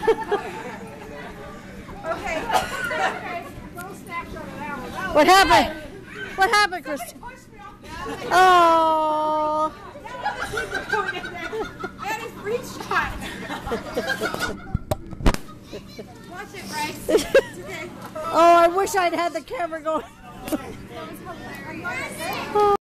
Okay. What happened? What happened, Kristen? Oh. That is breach shot. Watch it, Bryce. It's okay. Oh, I wish I'd had the camera going. That was hilarious.